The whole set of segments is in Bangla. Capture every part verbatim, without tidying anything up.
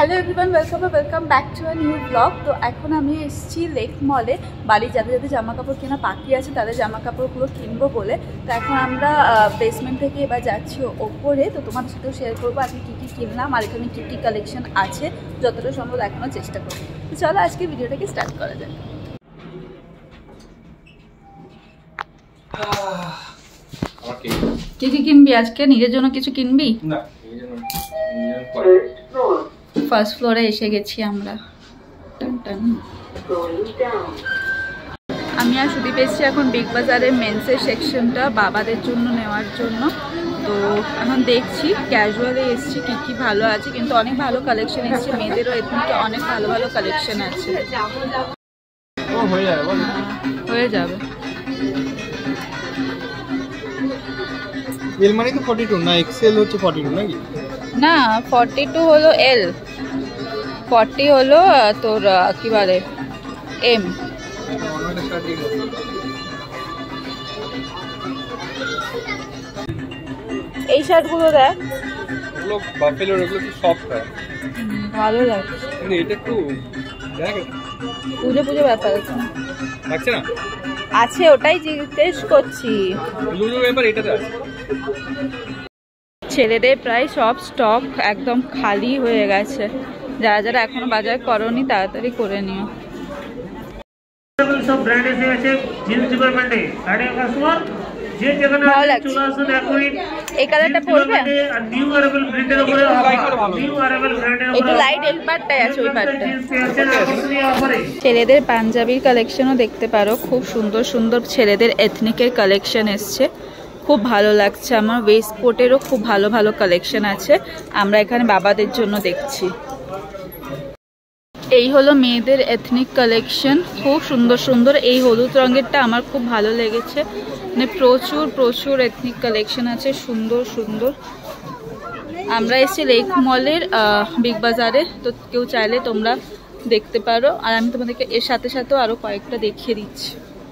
Hello everyone, welcome welcome back to a new blog. তো এখন আমি এসেছি লেক মলে, বাড়ির যাদের যাদের জামা কাপড় কেনা বাকি আছে তাদের জামা কাপড়গুলো কিনবো বলে। তো এখন আমরা বেসমেন্ট থেকে এবার যাচ্ছি ওপরে। তো তোমাদের সাথেও শেয়ার করবো আজকে কী কী কিনলাম আর এখানে কী কী কালেকশন আছে, যতটা সম্ভব দেখানোর চেষ্টা করবো। তো চলো আজকে ভিডিওটাকে স্টার্ট করা যাক। কি কি কিনবি আজকে? নিজের জন্য কিছু কিনবি? না, ফার্স্ট ফ্লোরে এসে গেছি আমরা। টান টান। আমি আর সুদীপ এসেছি এখন বিগ বাজারের মেন্সের সেকশনটা বাবাদের জন্য নেওয়ার জন্য। তো এখন দেখছি, ক্যাজুয়ালে এসেছি কী কী ভালো আছে, কিন্তু অনেক ভালো কালেকশন এসেছে। মেয়েদেরও এদিকে অনেক ভালো ভালো কালেকশন আছে। হয়ে যাবে। এল মানে তো ফর্টি টু না, এক্সেল হচ্ছে ফর্টি টু নাকি? না, ফর্টি টু হলো এল, ফর্টি হলো তোর কি বলে এম। এই শার্টগুলো দেখ, ওগুলো বাফেলোর, ওগুলো কি সফট হয়, ভালো লাগছে। কিন্তু এটা একটু দেখ, পুজো পুজো ব্যাপার আছে না, লাগছে না? আছে, ওটাই জিজ্ঞেস করছি। লুলু ব্যাপার এটাতে আছে। ছেলেদের প্রায় সব স্টক একদম খালি হয়ে গেছে। যারা যারা এখনো বাজার করনি তাড়াতাড়ি করে নিও। সব ব্র্যান্ড এসে গেছে জিন্স ডিপার্টমেন্টে। সাড়ে কাস্টমার যে যেখানে চলে আসুন এখনই। এই কালারটা পরবে? নিউ অ্যারাইভেল ব্র্যান্ডের উপরে নিউ অ্যারাইভেল ব্র্যান্ডের উপরে একটু লাইট এই পার্টটাই আছে, ওই পার্টটা। ছেলেদের পাঞ্জাবির কালেকশনও দেখতে পারো, খুব সুন্দর সুন্দর ছেলেদের এথনিকের কালেকশন এসছে, খুব ভালো লাগছে আমার। ওয়েস্ট কোটেরও খুব ভালো ভালো কালেকশন আছে, আমরা এখানে বাবাদের জন্য দেখছি। এই হলো মেয়েদের এথনিক কালেকশন, খুব সুন্দর সুন্দর। এই হলুদ রঙেরটা আমার খুব ভালো লেগেছে, মানে প্রচুর প্রচুর এথনিক কালেকশন আছে, সুন্দর সুন্দর। আমরা এসেছি লেক মলের বিগ বাজারে, তো কেউ চাইলে তোমরা দেখতে পারো। আর আমি তোমাদেরকে এর সাথে সাথেও আরও কয়েকটা দেখিয়ে দিচ্ছি।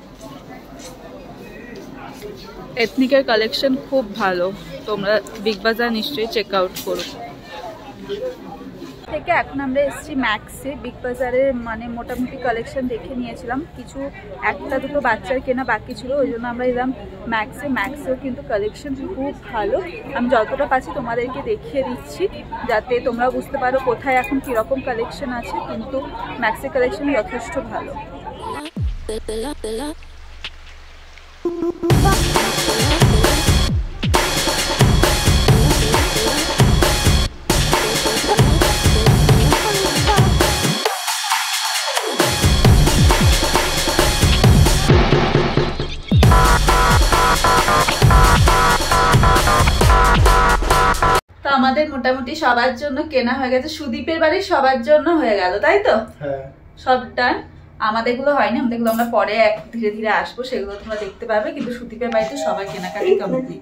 এথনিকের কালেকশন খুব ভালো, তোমরা বিগ বাজার নিশ্চয়ই চেক আউট করো। থেকে এখন আমরা এসেছি ম্যাক্সে। বিগ বাজারের মানে মোটামুটি কালেকশন দেখে নিয়েছিলাম, কিছু একটা দুটো বাচ্চার কেনা বাকি ছিল, ওই জন্য আমরা এলাম ম্যাক্সে। ম্যাক্সেও কিন্তু কালেকশন খুব ভালো, আমি যতটা পাচ্ছি তোমাদেরকে দেখিয়ে দিচ্ছি যাতে তোমরা বুঝতে পারো কোথায় এখন কীরকম কালেকশন আছে। কিন্তু ম্যাক্সের কালেকশন যথেষ্ট ভালো। আমাদের মোটামুটি সবার জন্য কেনা হয়ে গেছে, সুদীপের বাড়ির সবার জন্য হয়ে গেল, তাই তো? হ্যাঁ, সব ডান। আমাদেরগুলো হয়নি, আমাদেরগুলো আমরা পরে এক ধীরে ধীরে আসবো, সেগুলো তোমরা দেখতে পাবে। কিন্তু সুদীপের বাড়িতে সবাই কেনাকাটি কমপ্লিট।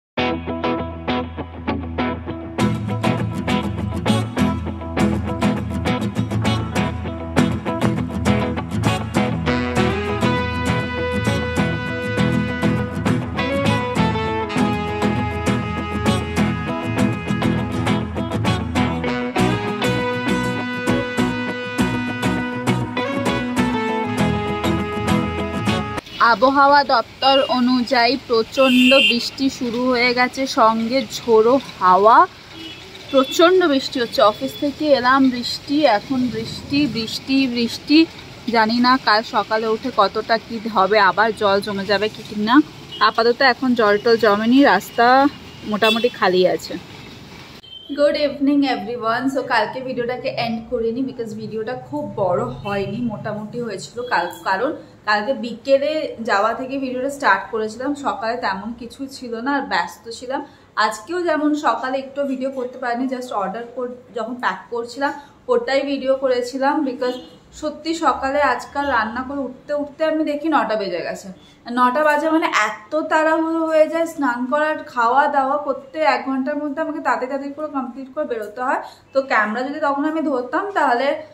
আবহাওয়া দপ্তর অনুযায়ী প্রচণ্ড বৃষ্টি শুরু হয়ে গেছে, সঙ্গে ঝোড়ো হাওয়া, প্রচণ্ড বৃষ্টি হচ্ছে। অফিস থেকে এলাম, বৃষ্টি, এখন বৃষ্টি বৃষ্টি বৃষ্টি। জানি না কাল সকালে উঠে কতটা কি হবে, আবার জল জমে যাবে কি না। আপাতত এখন জল টল জমেনি, রাস্তা মোটামুটি খালি আছে। Good evening everyone. সো কালকে ভিডিওটাকে এন্ড করিনি, বিকজ ভিডিওটা খুব বড় হয়নি, মোটামুটি হয়েছিল। কাল কারণ কালকে বিকেলে যাওয়া থেকে ভিডিওটা স্টার্ট করেছিলাম, সকালে তেমন কিছু ছিল না আর ব্যস্ত ছিলাম। আজকেও যেমন সকালে একটু ভিডিও করতে পারিনি, জাস্ট অর্ডার যখন প্যাক করছিলাম ওটাই ভিডিও করেছিলাম। বিকজ সত্যি সকালে আজকাল রান্না করে উঠতে উঠতে আমি দেখি নটা বেজে গেছে। নটা বাজে মানে এত তাড়াহুড়ো হয়ে যায়, স্নান করার খাওয়া দাওয়া করতে এক ঘন্টার মধ্যে আমাকে তাড়াতাড়ি তাড়াতাড়ি করে কমপ্লিট করে বেরোতে হয়। তো ক্যামেরা যদি তখন আমি ধরতাম তাহলে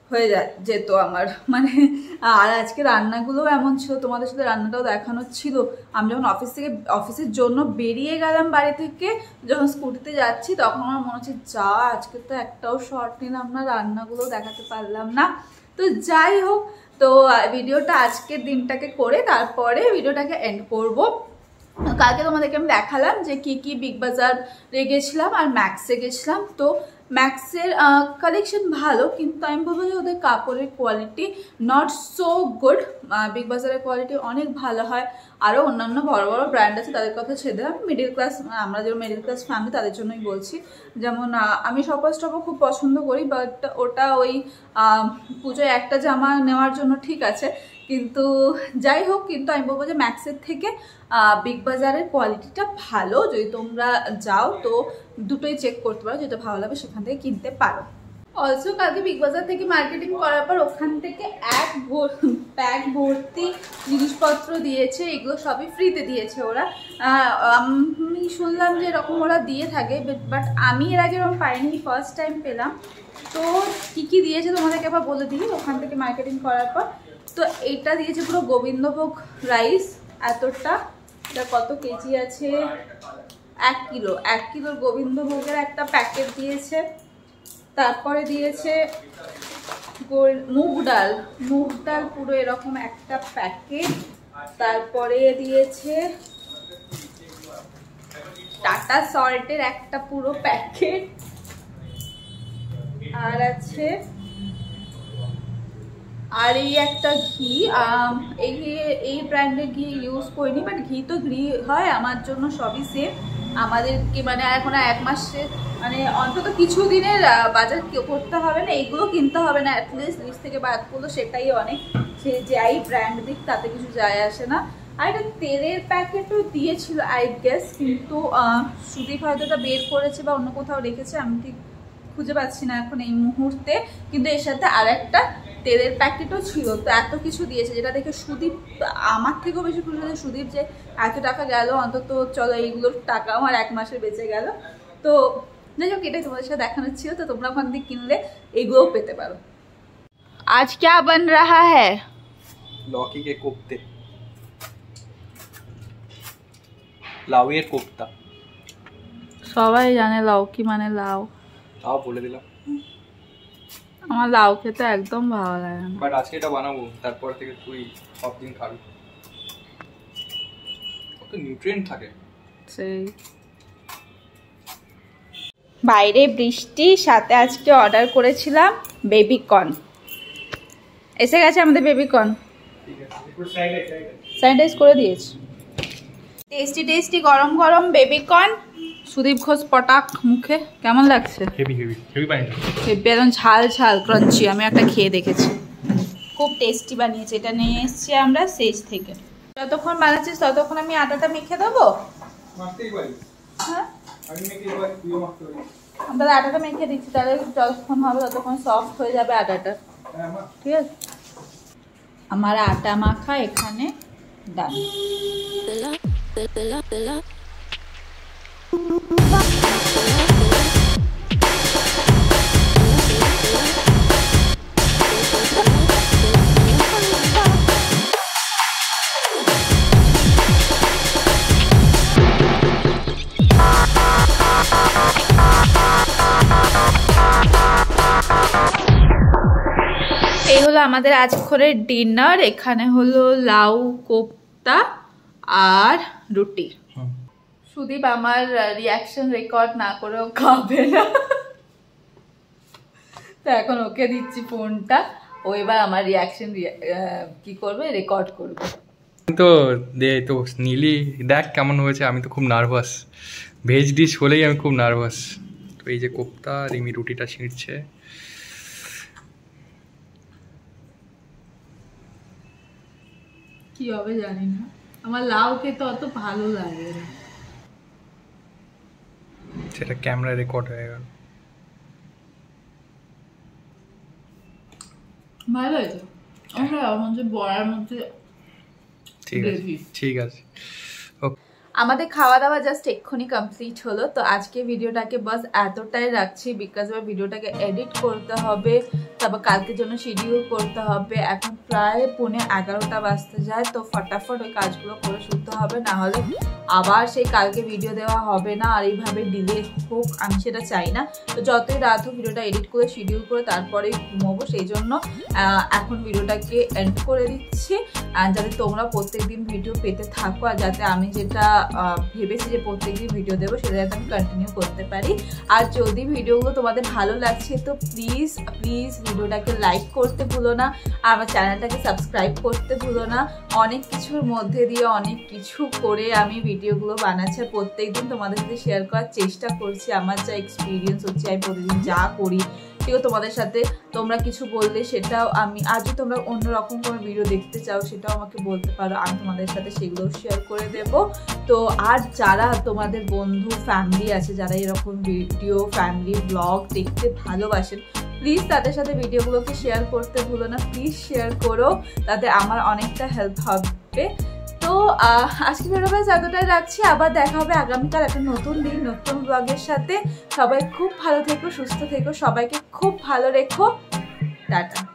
হয়ে যায় যেত আমার মানে। আর আজকে রান্নাগুলো এমন ছিল, তোমাদের সাথে রান্নাটাও দেখানো ছিল। আমি যখন অফিস থেকে অফিসের জন্য বেরিয়ে গেলাম বাড়ি থেকে, যখন স্কুটিতে যাচ্ছি তখন আমার মনে হচ্ছে যা আজকে তো একটাও শর্ট নিলাম না, রান্নাগুলো দেখাতে পারলাম না। তো যাই হোক, তো ভিডিওটা আজকের দিনটাকে করে তারপরে ভিডিওটাকে এন্ড করব। কালকে তোমাদেরকে আমি দেখালাম যে কি কি বিগ বাজারে গেছিলাম আর ম্যাক্সে গেছিলাম। তো ম্যাক্সের কালেকশন ভালো, কিন্তু আমি বলবো যে ওদের কাপড়ের quality not so good. Big বাজারের কোয়ালিটি অনেক ভালো হয়। আরও অন্যান্য বড় বড় ব্র্যান্ড আছে, তাদের কথা ছেড়ে আমি মিডিল ক্লাস, আমরা যেমন মিডিল ক্লাস ফ্যামিলি তাদের জন্যই বলছি। যেমন আমি শপার্স টপও খুব পছন্দ করি, বাট ওটা ওই পুজোয় একটা জামা নেওয়ার জন্য ঠিক আছে। কিন্তু যাই হোক, কিন্তু আমি বলবো যে ম্যাক্সের থেকে বিগ বাজারের কোয়ালিটিটা ভালো। যদি তোমরা যাও তো দুটোই চেক করতে পারো, যেটা ভালো লাগবে সেখান থেকে কিনতে পারো। অলসো কালকে বিগ বাজার থেকে মার্কেটিং করার পর ওখান থেকে এক ব্যাগ ভর্তি জিনিসপত্র দিয়েছে। এগুলো সবই ফ্রিতে দিয়েছে ওরা। আমি শুনলাম যে এরকম ওরা দিয়ে থাকে, বাট আমি এর আগে এরকম পাইনি, ফার্স্ট টাইম পেলাম। তো কী কী দিয়েছে তোমাদেরকে আবার বলে দিই ওখান থেকে মার্কেটিং করার পর। তো এইটা দিয়েছে পুরো গোবিন্দভোগ রাইস এতটা, এটা কত কেজি আছে, এক কিলো এক কিলোর গোবিন্দভোগের একটা প্যাকেট দিয়েছে। তারপরে দিয়েছে মুগ ডাল, মুগ ডাল পুরো এরকম একটা প্যাকেট। তারপরে দিয়েছে টাটা সল্টের একটা পুরো প্যাকেট। আর আছে আর এই একটা ঘি, এই এই ব্র্যান্ডের ঘি ইউজ করিনি, বাট ঘি তো ঘি হয়, আমার জন্য সবই সেফ। আমাদেরকে মানে এখন এক মাসে মানে অন্তত কিছু দিনের বাজার করতে হবে না, এইগুলো কিনতে হবে না, অ্যাটলিস্ট লিস্ট থেকে বাদ করলো সেটাই অনেক। সে যাই ব্র্যান্ড দিক তাতে কিছু যায় আসে না। আর একটা তেলের প্যাকেটও দিয়েছিল আই গেস, কিন্তু সুদীপ হয়তো এটা বের করেছে বা অন্য কোথাও রেখেছে, আমি ঠিক খুঁজে পাচ্ছি না এখন এই মুহূর্তে। কিন্তু এর সাথে আর একটা তেলের প্যাকেটও ছিল। তো এত কিছু দিয়েছে, যেটা দেখে সুদীপ আমার থেকেও বেশি খুশি হয়েছে। সুদীপ যে এত টাকা গেল, অন্তত চলো এইগুলোর টাকা আমার এক মাসে বেঁচে গেল। তো যাই হোক, এটাই তোমাদের সাথে দেখানোর ছিল। তো তোমরা ওখান থেকে কিনলে এগুলোও পেতে পারো। আজ क्या बन रहा है? लौकी के कोफ्ते, লাউয়ের কোফতা। সবাই জানে লৌকি মানে লাউ, তাও বলে দিলাম। আমার লাউ খেতে একদম ভালো লাগে না, বাট আজকে এটা বানাবো, তারপর থেকে তুই সব দিন খাবি। কত নিউট্রিয়েন্ট থাকে। সেই বাইরে বৃষ্টি, সাথে আজকে অর্ডার করেছিলাম বেবি কর্ন, এসে গেছে আমাদের বেবি কর্ন, স্যানিটাইজ করে দিয়েছি। টেস্টি টেস্টি গরম গরম বেবি কর্ন, সুদীপ ঘোষ পটাক মুখে। কেমন লাগছে? হেভি হেভি হেভি বানিয়েছে, একদম ঝাল ঝাল ক্রাঞ্চি। আমি একটা খেয়ে দেখেছি, খুব টেস্টি বানিয়েছে। এটা নিয়ে এসেছি আমরা সেজ থেকে। যতক্ষণ বানাচ্ছিস ততক্ষণ আমি আটাটা মেখে দেবো। হ্যাঁ, আমরা আটাটা মেখে দিচ্ছি, তাহলে যতক্ষণ হবে ততক্ষণ সফট হয়ে যাবে আটাটা। ঠিক আছে, আমার আটা মাখা এখানে ডান। এই হলো আমাদের আজকের ডিনার। এখানে হলো লাউ কোফতা আর রুটি। সুদীপ আমার রিয়াকশন রেকর্ড না করেও খাবে না, তো এখন ওকে দিচ্ছি ফোনটা, ও এবার আমার রিয়াকশন কি করবে, রেকর্ড করবে। তো দে তো নীলি দেখ কেমন হয়েছে। আমি তো খুব নার্ভাস, ভেজ ডিশ হলেই আমি খুব নার্ভাস। তো এই যে কোফতা, রিমি রুটিটা ছিঁড়ছে। কি হবে জানি না, আমার লাউ খেতে অত ভালো লাগে না। সেটা ক্যামেরা রেকর্ড হয়ে গেল। ভালো হয়েছে, আমার মধ্যে বড়ার মধ্যে ঠিক আছে ঠিক আছে। আমাদের খাওয়া দাওয়া জাস্ট এক্ষুনি কমপ্লিট হলো। তো আজকে ভিডিওটাকে বাস এতটাই রাখছি, বিকজ আমার ভিডিওটাকে এডিট করতে হবে, তারপর কালকের জন্য শিডিউল করতে হবে। এখন প্রায় পৌনে এগারোটা বাজতে যায়, তো ফটাফট ওই কাজগুলো করে শুতে হবে, না হলে আবার সেই কালকে ভিডিও দেওয়া হবে না আর এইভাবে ডিলে হোক, আমি সেটা চাই না। তো যতই রাত হোক ভিডিওটা এডিট করে শিডিউল করে তারপরেই ঘুমোবো, সেই জন্য এখন ভিডিওটাকে এন্ড করে দিচ্ছি যাতে তোমরা প্রত্যেকদিন ভিডিও পেতে থাকো, আর যাতে আমি যেটা ভেবেছি যে প্রত্যেকদিন ভিডিও দেবো সেটা যাতে আমি কন্টিনিউ করতে পারি। আর যদি ভিডিওগুলো তোমাদের ভালো লাগছে তো প্লিজ প্লিজ ভিডিওটাকে লাইক করতে ভুলো না, আর আমার চ্যানেলটাকে সাবস্ক্রাইব করতে ভুলো না। অনেক কিছুর মধ্যে দিয়ে অনেক কিছু করে আমি ভিডিওগুলো বানাচ্ছি, প্রত্যেকদিন তোমাদের সাথে শেয়ার করার চেষ্টা করছি আমার যা এক্সপিরিয়েন্স হচ্ছে, আমি প্রতিদিন যা করি সেটাও তোমাদের সাথে। তোমরা কিছু বললে সেটাও আমি, আর যদি তোমরা অন্যরকম কোনো ভিডিও দেখতে চাও সেটাও আমাকে বলতে পারো, আমি তোমাদের সাথে সেগুলো শেয়ার করে দেব। তো আর যারা তোমাদের বন্ধু ফ্যামিলি আছে যারা এরকম ভিডিও ফ্যামিলি ব্লগ দেখতে ভালোবাসেন, প্লিজ তাদের সাথে ভিডিওগুলোকে শেয়ার করতে ভুলো না, প্লিজ শেয়ার করো, তাতে আমার অনেকটা হেল্প হবে। তো আজকে ভিডিও ব্যাস এতটাই রাখছি, আবার দেখা হবে আগামীকাল একটা নতুন দিন নতুন ব্লগের সাথে। সবাই খুব ভালো থেকো, সুস্থ থেকো, সবাইকে খুব ভালো রেখো, টাটা।